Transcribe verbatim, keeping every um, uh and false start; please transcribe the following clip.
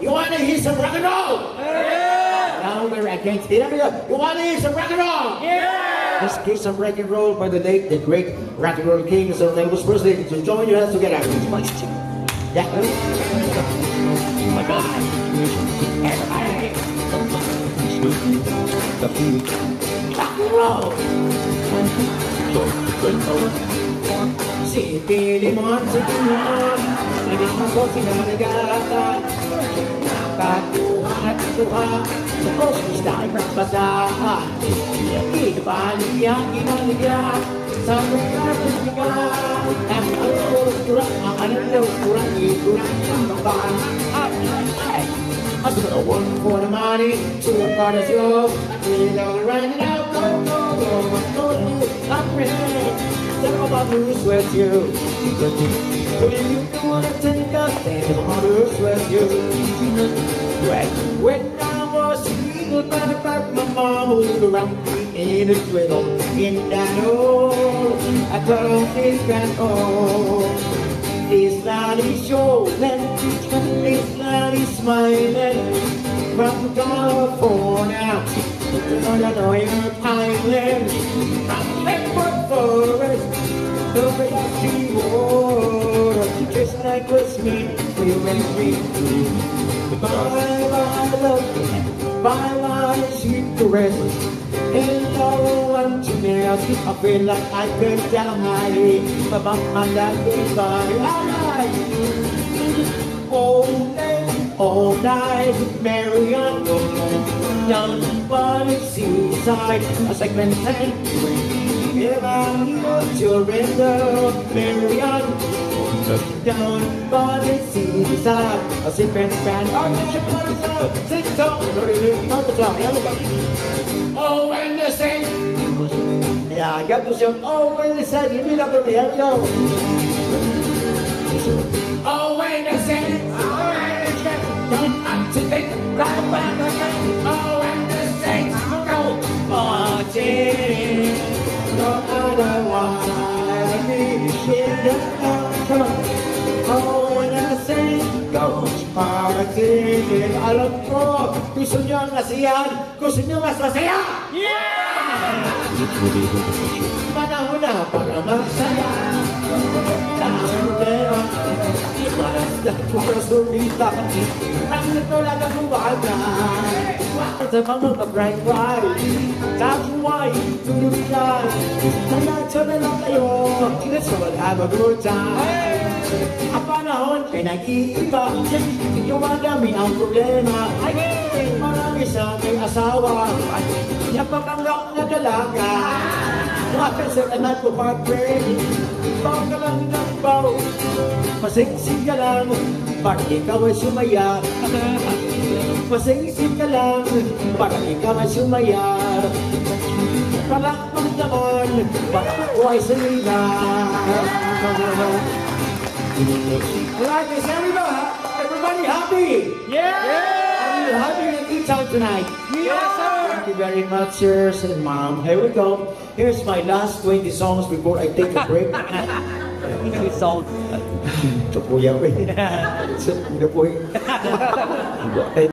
You want to hear some rock and roll? Yeah! Now we're against it. You want to hear some rock and roll? Yeah! Let's get some rock and roll by the late, the great rock and roll king, so Elvis Presley. So join your hands together. Yeah. Oh my God. Everybody. Rock and roll. Si pilimon, si pilimon, hindi mo ko sinaligaran. Nakatuhan at tuha, sa kosmos dahil magpasa. Ikipaliya, kinaliya, sa mga pusigan. Ang alos kurang, ang alos kurang, ikurang ang kapan. I spent a one for the money, two for the show. We don't run it out, go, go, go, go, go, I'm ready. Talk about who's with you. But you don't wanna take a stand on who's with you. Right. When I was single, by the back, my mom moved around me in a twiddle. In that hole, I thought of this grand hole. This night is showing, this night is smiling. From California to Illinois Island, from Lakewood Forest to the seawater, just like was me, we went free. Bye bye love, bye bye secret. And all emptiness, I feel like I could tell my head about my life goodbye. All day, all night, Marianne, young body seaside, a segment ten. If I need to surrender, Marianne, young body seaside, a segment ten. Sing song, not the song, oh, when the sing. Yeah, I got to sing, oh, when the sing, you mean up the real. Oh, when the sing. To think right back again. Oh, and the saints go marching. No other one in the come on. Oh, and the saints go marching. Alam ko, gusto nyo ang nasiyan. Gusto nyo mas masaya. Yeah! Panahon na para masaya. Tangan pero ibaras na pura surita. Ang ito lang ang buwagay. Sa mga ka-bright white, sa buhay, tuluyan. Nanatyo na lang kayo, let's all have a good time. Ang panahon ay nag-iiba, yung madami ang problema. Marami sa may asawa, napakanggap na dalaga. Bakit sa kanan ko pa-break, bawang ka lang ng baw. Pasingsig ka lang, bakit ikaw ay sumaya. Pasingsig ka lang, bakit ikaw ay sumaya. Palakpang naman, bakit ako ay salina. Alright, is everybody happy? Yeah! Are you happy to eat out tonight? Yes, sir! Thank you very much, sirs and mom. Here we go. Here's my last twenty songs before I take a break. twenty songs. Ito po yan. Ito po yan.